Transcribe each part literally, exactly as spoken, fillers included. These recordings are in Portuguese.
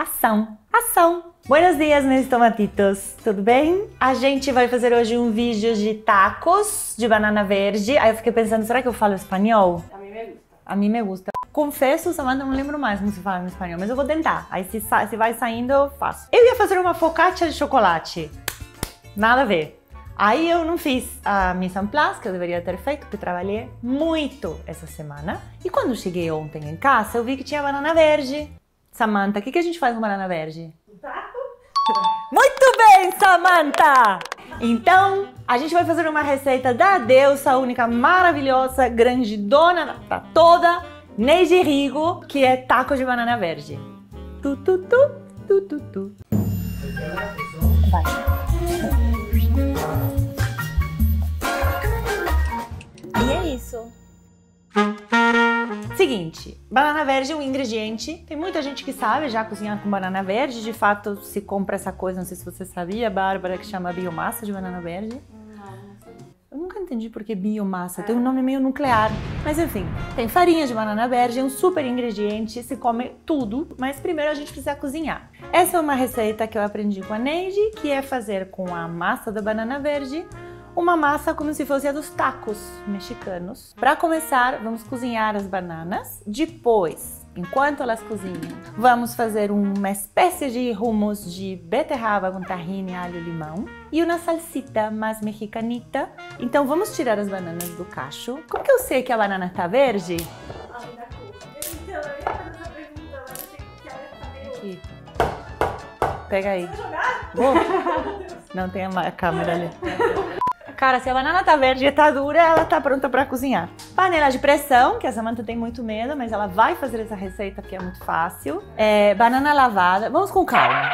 ação. Ação! Buenos dias, meus tomatitos, tudo bem? A gente vai fazer hoje um vídeo de tacos de banana verde. Aí eu fiquei pensando, será que eu falo espanhol? A mim me gusta. A mim me gusta. Confesso, Samantha, não lembro mais como se fala no espanhol, mas eu vou tentar. Aí se, se vai saindo, eu faço. Eu ia fazer uma focaccia de chocolate. Nada a ver. Aí eu não fiz a mise en place, que eu deveria ter feito, porque trabalhei muito essa semana. E quando cheguei ontem em casa, eu vi que tinha banana verde. Samantha, o que, que a gente faz com banana verde? Um taco? Muito bem, Samantha! Então, a gente vai fazer uma receita da deusa única, maravilhosa, grande dona pra toda, Neide Rigo, que é taco de banana verde. Tu, tu, tu, tu, tu, tu. Vai. E é isso. Seguinte, banana verde é um ingrediente, tem muita gente que sabe já cozinhar com banana verde, de fato se compra essa coisa, não sei se você sabia, Bárbara, que chama biomassa de banana verde. Não, não sabia. Eu nunca entendi por que biomassa, tem um nome meio nuclear, mas enfim, tem farinha de banana verde, é um super ingrediente, se come tudo, mas primeiro a gente precisa cozinhar. Essa é uma receita que eu aprendi com a Neide, que é fazer com a massa da banana verde uma massa como se fosse a dos tacos mexicanos. Para começar, vamos cozinhar as bananas. Depois, enquanto elas cozinham, vamos fazer uma espécie de hummus de beterraba com tahine, alho e limão. E uma salsita mais mexicanita. Então vamos tirar as bananas do cacho. Como que eu sei que a banana tá verde? Ah, da cor. Então, eu ia fazer essa pergunta, mas achei que era saber. Aqui. Pega aí. Vai jogar? Vou? Não tem a câmera ali. Cara, se a banana tá verde e tá dura, ela tá pronta para cozinhar. Panela de pressão, que a Samantha tem muito medo, mas ela vai fazer essa receita que é muito fácil. É, banana lavada. Vamos com calma.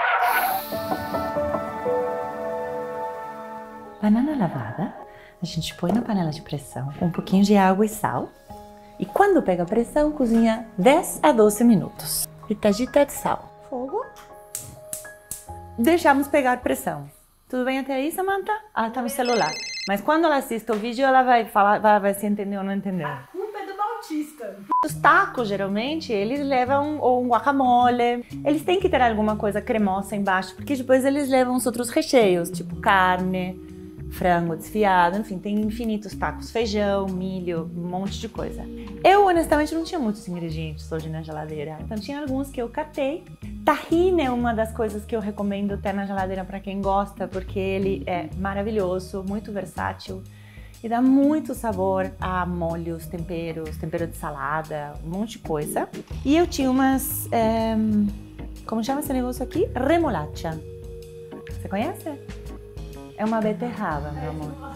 Banana lavada, a gente põe na panela de pressão com um pouquinho de água e sal. E quando pega a pressão, cozinha dez a doze minutos. Pitadita de sal. Fogo. Deixamos pegar pressão. Tudo bem até aí, Samantha? Ela tá no celular. Mas quando ela assiste o vídeo, ela vai falar, vai, vai se entender ou não entender. A culpa é do Bautista. Os tacos, geralmente, eles levam ou um guacamole. Eles têm que ter alguma coisa cremosa embaixo, porque depois eles levam os outros recheios, tipo carne, frango desfiado, enfim, tem infinitos tacos, feijão, milho, um monte de coisa. Eu, honestamente, não tinha muitos ingredientes hoje na geladeira, então tinha alguns que eu catei. Tahine é uma das coisas que eu recomendo ter na geladeira para quem gosta, porque ele é maravilhoso, muito versátil e dá muito sabor a molhos, temperos, tempero de salada, um monte de coisa. E eu tinha umas, é, como chama esse negócio aqui? Remolacha. Você conhece? É uma beterraba, meu amor.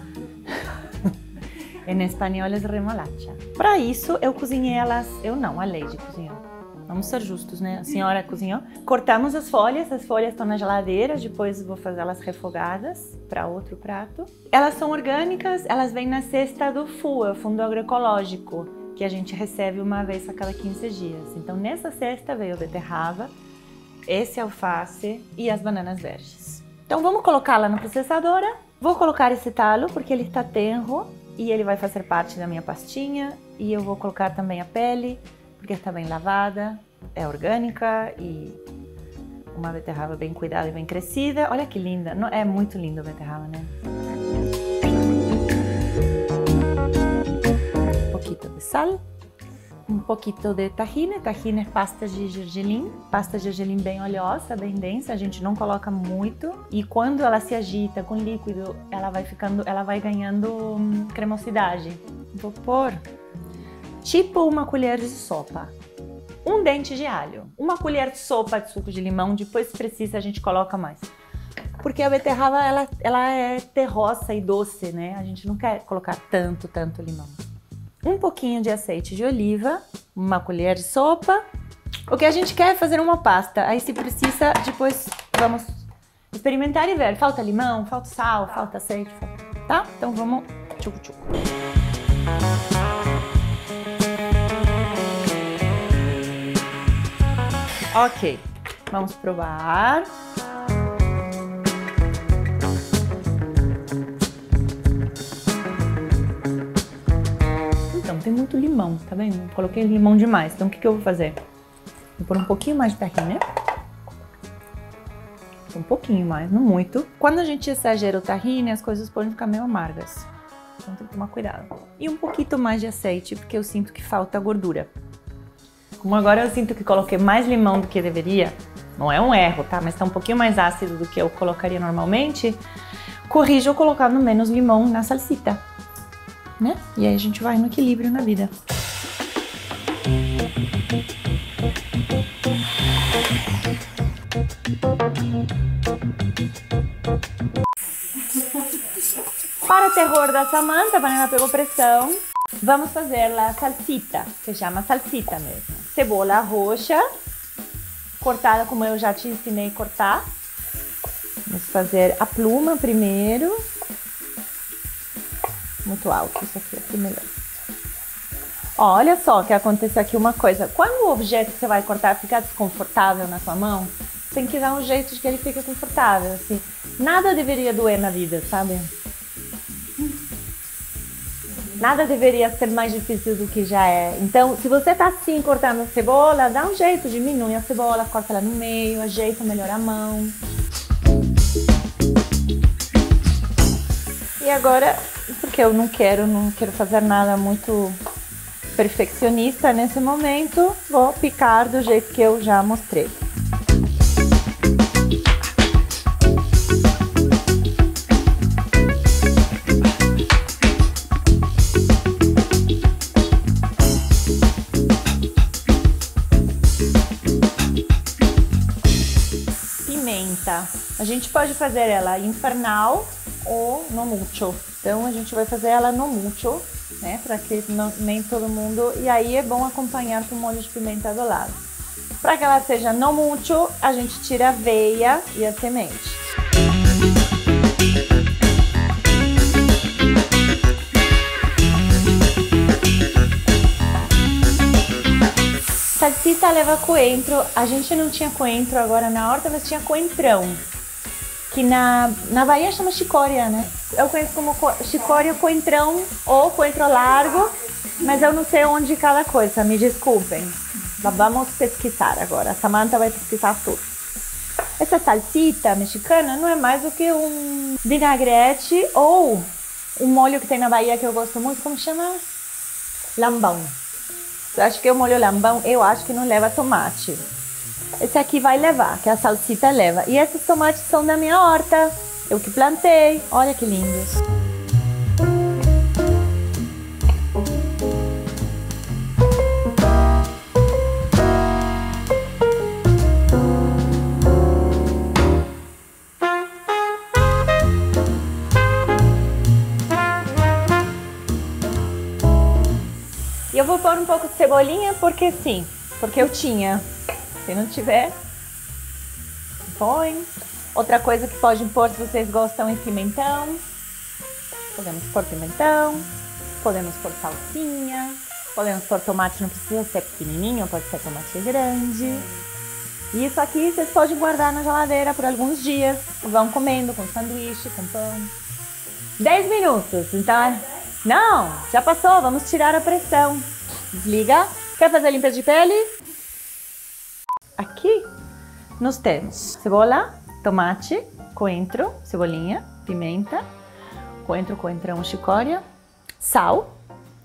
Em espanhol é remolacha. Para isso, eu cozinhei elas, eu não, a Leide cozinhou. Vamos ser justos, né? A senhora cozinhou. Cortamos as folhas, as folhas estão na geladeira, depois vou fazer elas refogadas para outro prato. Elas são orgânicas, elas vêm na cesta do F U A, Fundo Agroecológico, que a gente recebe uma vez a cada quinze dias. Então nessa cesta veio a beterraba, esse alface e as bananas verdes. Então vamos colocá-la na processadora. Vou colocar esse talo porque ele está tenro e ele vai fazer parte da minha pastinha. E eu vou colocar também a pele, porque está bem lavada, é orgânica e uma beterraba bem cuidada e bem crescida. Olha que linda, não, é muito linda a beterraba, né? Um pouquinho de sal, um pouquinho de tahine, tahine é pasta de gergelim, pasta de gergelim bem oleosa, bem densa, a gente não coloca muito. E quando ela se agita com líquido, ela vai ficando, ela vai ganhando hum, cremosidade. Vou pôr tipo uma colher de sopa, um dente de alho, uma colher de sopa de suco de limão, depois se precisa a gente coloca mais. Porque a beterraba, ela, ela é terrosa e doce, né? A gente não quer colocar tanto, tanto limão. Um pouquinho de azeite de oliva, uma colher de sopa. O que a gente quer é fazer uma pasta, aí se precisa, depois vamos experimentar e ver. Falta limão, falta sal, falta azeite, falta... tá? Então vamos tchucu-tchucu. Ok, vamos provar. Então, tem muito limão, tá vendo? Coloquei limão demais, então o que, que eu vou fazer? Vou pôr um pouquinho mais de tahine. Um pouquinho mais, não muito. Quando a gente exagera o tahine, as coisas podem ficar meio amargas. Então tem que tomar cuidado. E um pouquinho mais de azeite, porque eu sinto que falta gordura. Como agora eu sinto que coloquei mais limão do que deveria, não é um erro, tá? Mas tá um pouquinho mais ácido do que eu colocaria normalmente, corrijo colocando menos limão na salsita, né? E aí a gente vai no equilíbrio na vida. Para o terror da Samantha, a panela pegou pressão. Vamos fazer a salsita, se chama salsita mesmo. Cebola roxa, cortada como eu já te ensinei a cortar. Vamos fazer a pluma primeiro. Muito alto isso aqui, aqui melhor. Ó, olha só que aconteceu aqui uma coisa. Quando o objeto que você vai cortar ficar desconfortável na sua mão, tem que dar um jeito de que ele fique confortável, assim. Nada deveria doer na vida, sabe? Nada deveria ser mais difícil do que já é. Então, se você tá assim cortando a cebola, dá um jeito, diminui a cebola, corta ela no meio, ajeita melhor a mão. E agora, porque eu não quero, não quero fazer nada muito perfeccionista nesse momento, vou picar do jeito que eu já mostrei. A gente pode fazer ela infernal ou no mucho. Então a gente vai fazer ela no mucho, né? Para que não, nem todo mundo. E aí é bom acompanhar com molho de pimenta do lado. Para que ela seja no mucho, a gente tira a aveia e a semente. Salsita leva coentro. A gente não tinha coentro agora na horta, mas tinha coentrão. Que na, na Bahia chama chicória, né? Eu conheço como co chicória, coentrão ou coentro largo, mas eu não sei onde cada coisa, me desculpem. Vamos pesquisar agora, a Samantha vai pesquisar tudo. Essa salsita mexicana não é mais do que um vinagrete ou um molho que tem na Bahia que eu gosto muito, como chama? Lambão. Eu acho que o molho lambão, eu acho que não leva tomate. Esse aqui vai levar, que a salsita leva. E esses tomates são da minha horta. Eu que plantei. Olha que lindos. E eu vou pôr um pouco de cebolinha, porque sim. Porque eu tinha. Se não tiver, põe. Outra coisa que pode pôr, se vocês gostam, é pimentão. Podemos pôr pimentão. Podemos pôr salsinha. Podemos pôr tomate, não precisa ser pequenininho, pode ser tomate grande. E isso aqui vocês podem guardar na geladeira por alguns dias. Vão comendo com sanduíche, com pão. dez minutos, então... Não, já passou, vamos tirar a pressão. Desliga. Quer fazer limpeza de pele? Aqui nós temos cebola, tomate, coentro, cebolinha, pimenta, coentro, coentrão, chicória, sal.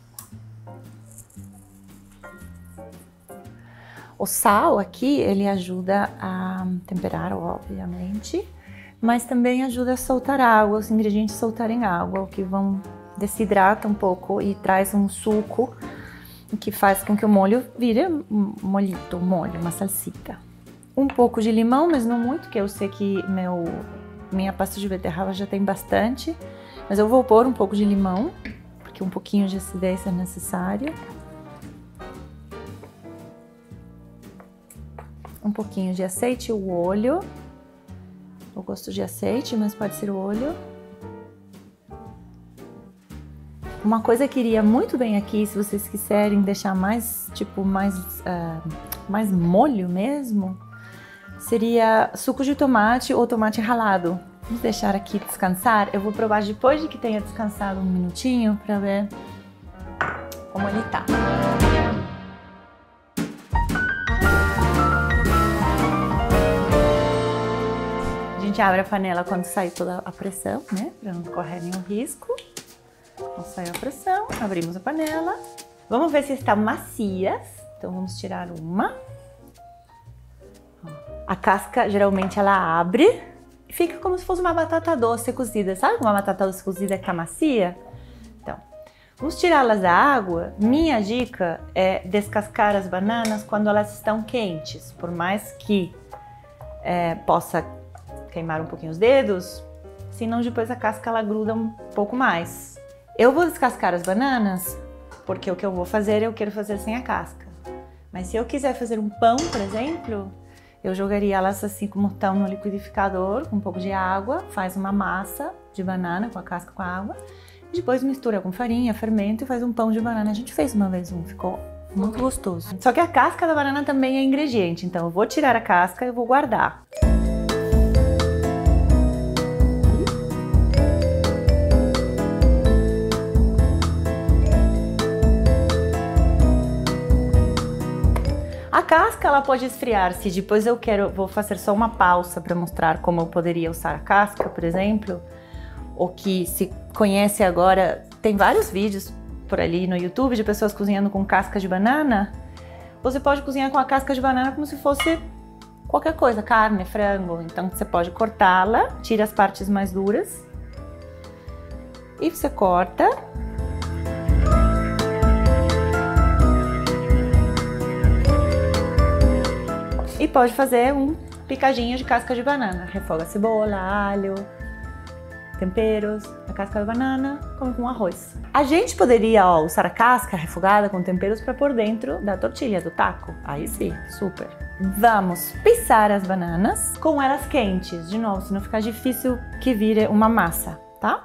O sal aqui, ele ajuda a temperar, obviamente, mas também ajuda a soltar água, os ingredientes soltarem água, o que vão desidrata um pouco e traz um suco que faz com que o molho vire um molhito, um molho, uma salsita. Um pouco de limão, mas não muito, que eu sei que meu, minha pasta de beterraba já tem bastante, mas eu vou pôr um pouco de limão, porque um pouquinho de acidez é necessário. Um pouquinho de azeite, o óleo. Eu gosto de azeite, mas pode ser o óleo. Uma coisa que iria muito bem aqui, se vocês quiserem deixar mais, tipo, mais, uh, mais molho mesmo, seria suco de tomate ou tomate ralado. Vamos deixar aqui descansar. Eu vou provar depois de que tenha descansado um minutinho para ver como ele tá. gente abre a panela quando sai toda a pressão, né? Para não correr nenhum risco. Então saiu a pressão, abrimos a panela. Vamos ver se estão macias. Então vamos tirar uma. A casca geralmente ela abre e fica como se fosse uma batata doce cozida. Sabe uma batata doce cozida que tá macia? Então, vamos tirá-las da água. Minha dica é descascar as bananas quando elas estão quentes. Por mais que é, possa queimar um pouquinho os dedos, senão depois a casca ela gruda um pouco mais. Eu vou descascar as bananas porque o que eu vou fazer eu quero fazer sem a casca. Mas se eu quiser fazer um pão, por exemplo, eu jogaria elas assim como estão no liquidificador, com um pouco de água, faz uma massa de banana com a casca com a água, e depois mistura com farinha, fermento e faz um pão de banana. A gente fez uma vez um, ficou muito gostoso. Só que a casca da banana também é ingrediente, então eu vou tirar a casca e vou guardar. A casca ela pode esfriar, se depois eu quero, vou fazer só uma pausa para mostrar como eu poderia usar a casca, por exemplo, ou que se conhece agora, tem vários vídeos por ali no YouTube de pessoas cozinhando com casca de banana. Você pode cozinhar com a casca de banana como se fosse qualquer coisa, carne, frango, então você pode cortá-la, tira as partes mais duras e você corta. E pode fazer um picadinho de casca de banana. Refoga cebola, alho, temperos, a casca de banana, come com arroz. A gente poderia ó, usar a casca refogada com temperos para pôr dentro da tortilha, do taco. Aí sim, super. Vamos pisar as bananas com elas quentes. De novo, se não ficar difícil que vire uma massa, tá?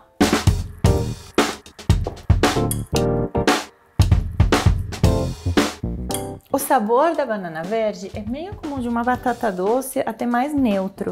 O sabor da banana verde é meio como de uma batata doce, até mais neutro.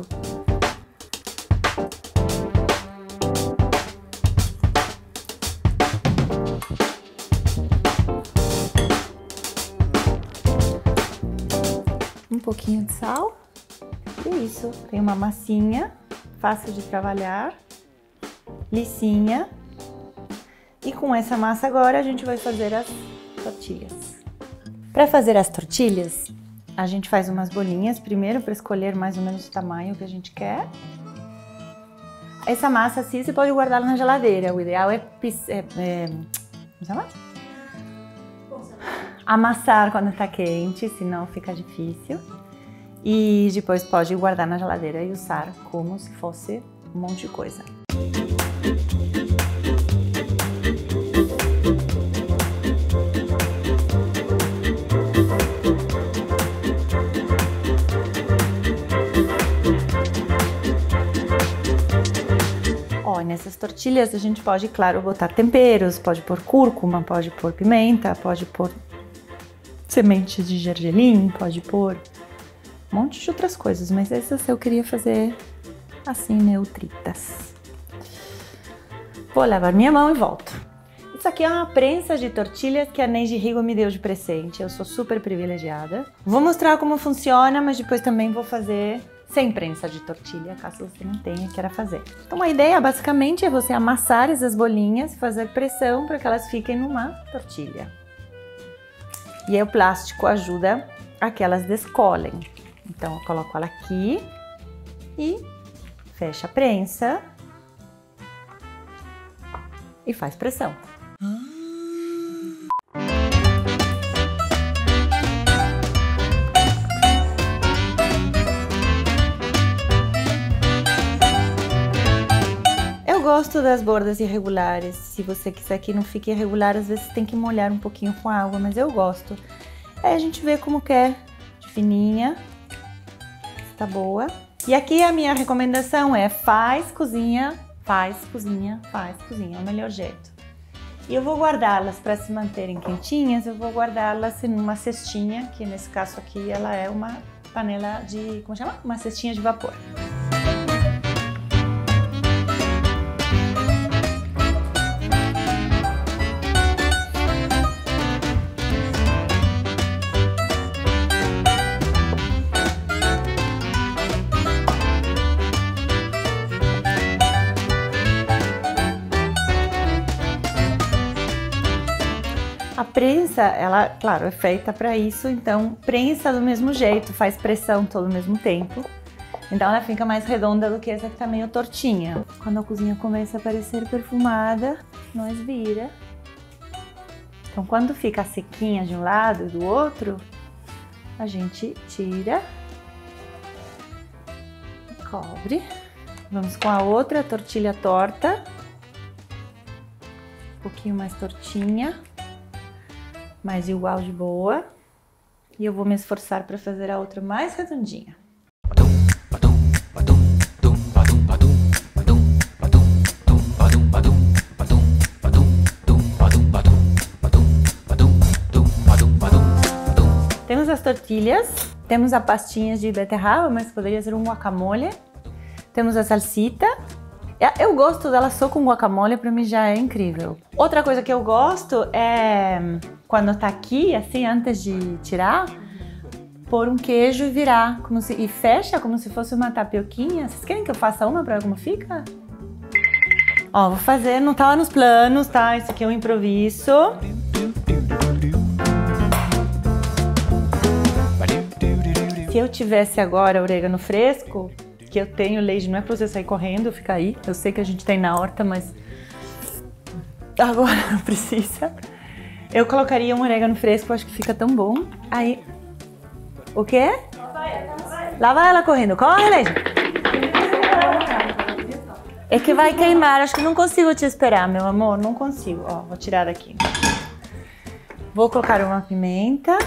Um pouquinho de sal. E é isso. Tem uma massinha, fácil de trabalhar, lisinha. E com essa massa agora a gente vai fazer as tortilhas. Para fazer as tortilhas, a gente faz umas bolinhas primeiro para escolher mais ou menos o tamanho que a gente quer. Essa massa assim você pode guardá-la na geladeira. O ideal é, é, é como chama? Amassar quando está quente, senão fica difícil. E depois pode guardar na geladeira e usar como se fosse um monte de coisa. Nessas tortilhas a gente pode, claro, botar temperos, pode pôr cúrcuma, pode pôr pimenta, pode pôr sementes de gergelim, pode pôr um monte de outras coisas, mas essas eu queria fazer assim, neutritas. Vou lavar minha mão e volto. Isso aqui é uma prensa de tortilhas que a Neide Rigo me deu de presente, eu sou super privilegiada. Vou mostrar como funciona, mas depois também vou fazer sem prensa de tortilha, caso você não tenha, queira fazer. Então a ideia basicamente é você amassar essas bolinhas e fazer pressão para que elas fiquem numa tortilha. E aí o plástico ajuda a que elas descolem. Então eu coloco ela aqui e fecha a prensa e faz pressão. Eu gosto das bordas irregulares. Se você quiser que não fique irregular, às vezes tem que molhar um pouquinho com água, mas eu gosto. Aí a gente vê como que é de fininha, se tá boa. E aqui a minha recomendação é faz, cozinha, faz, cozinha, faz, cozinha, é o melhor jeito. E eu vou guardá-las para se manterem quentinhas, eu vou guardá-las em uma cestinha, que nesse caso aqui ela é uma panela de, como chama? Uma cestinha de vapor. prensa, ela, claro, é feita para isso, então prensa do mesmo jeito, faz pressão todo ao mesmo tempo. Então ela fica mais redonda do que essa que tá meio tortinha. Quando a cozinha começa a parecer perfumada, nós vira. Então quando fica sequinha de um lado e do outro, a gente tira, cobre. Vamos com a outra tortilha torta, um pouquinho mais tortinha, mas igual de boa. E eu vou me esforçar para fazer a outra mais redondinha. Temos as tortilhas, temos a pastinha de beterraba, mas poderia ser um guacamole. Temos a salsita. Eu gosto dela só com guacamole, pra mim já é incrível. Outra coisa que eu gosto é, quando tá aqui, assim, antes de tirar, pôr um queijo e virar, como se, e fecha como se fosse uma tapioquinha. Vocês querem que eu faça uma pra ver como fica? Ó, vou fazer, não tava nos planos, tá? Isso aqui é um improviso. Se eu tivesse agora orégano fresco, que eu tenho, Leide, não é pra você sair correndo, fica aí. Eu sei que a gente tem na horta, mas agora não precisa. Eu colocaria um orégano fresco, acho que fica tão bom. Aí, o quê? Lá vai ela correndo. Corre, Leide! É que vai queimar, acho que não consigo te esperar, meu amor, não consigo. Ó, vou tirar daqui. Vou colocar uma pimenta.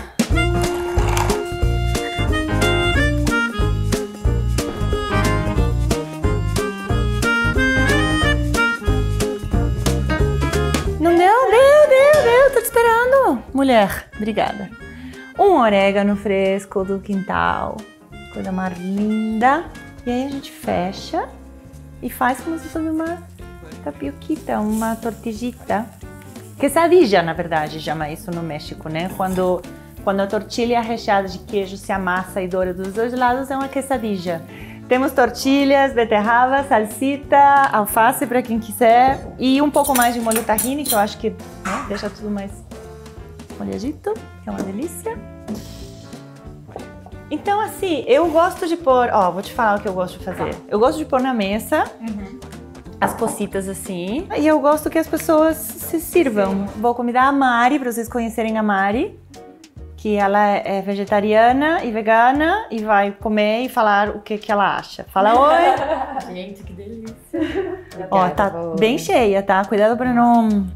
Não deu, deu, deu, deu, tô te esperando. Mulher, obrigada. Um orégano fresco do quintal, coisa mais linda. E aí a gente fecha e faz como se fosse uma tapioquita, uma tortillita. Quesadilla, na verdade, chama isso no México, né? Quando, quando a tortilha recheada de queijo se amassa e doura dos dois lados, é uma quesadilla. Temos tortilhas, beterraba, salsita, alface para quem quiser e um pouco mais de molho tahine, que eu acho que, né, deixa tudo mais molhadito, que é uma delícia. Então, assim, eu gosto de pôr, ó, vou te falar o que eu gosto de fazer. Eu gosto de pôr na mesa uhum. as cocitas assim, e eu gosto que as pessoas se sirvam. Vou convidar a Mari, para vocês conhecerem a Mari, que ela é vegetariana e vegana e vai comer e falar o que, que ela acha. Fala oi! Gente, que delícia! Ó, tá bem cheia, tá? Cuidado pra não... Hum.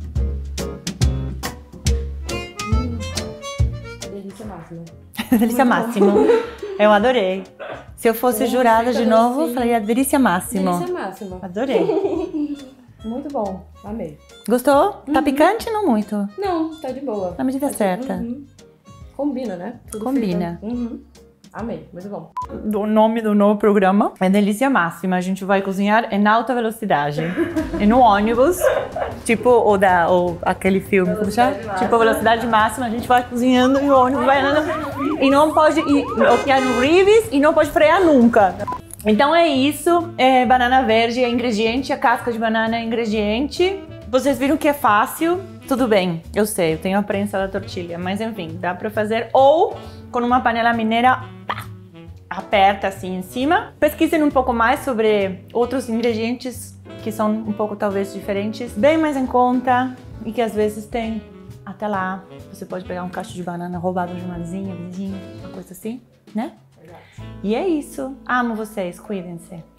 Delícia máxima. Delícia máximo. Eu adorei. Se eu fosse Nossa, jurada de novo, assim. falaria delícia máximo. Delícia máxima. Adorei. Muito bom, amei. Gostou? Tá Uhum. picante? Não muito. Não, tá de boa. Na medida tá certa. Uhum. Combina, né? Tudo Combina. Uhum. Amei, muito bom. O nome do novo programa é Delícia Máxima. A gente vai cozinhar em alta velocidade. E no ônibus, tipo o da, o, aquele filme, como chama? Tipo Velocidade Máxima, a gente vai cozinhando e o ônibus vai andando. E não pode ir, o Keanu Reeves, e não pode frear nunca. Então é isso, é, banana verde é ingrediente, a casca de banana é ingrediente. Vocês viram que é fácil? Tudo bem, eu sei, eu tenho a prensa da tortilha, mas enfim, dá pra fazer ou com uma panela mineira, pá, aperta assim em cima. Pesquisem um pouco mais sobre outros ingredientes que são um pouco talvez diferentes, bem mais em conta e que às vezes tem. Até lá, você pode pegar um cacho de banana roubado de uma vizinha, vizinho, uma coisa assim, né? E é isso. Amo vocês, cuidem-se.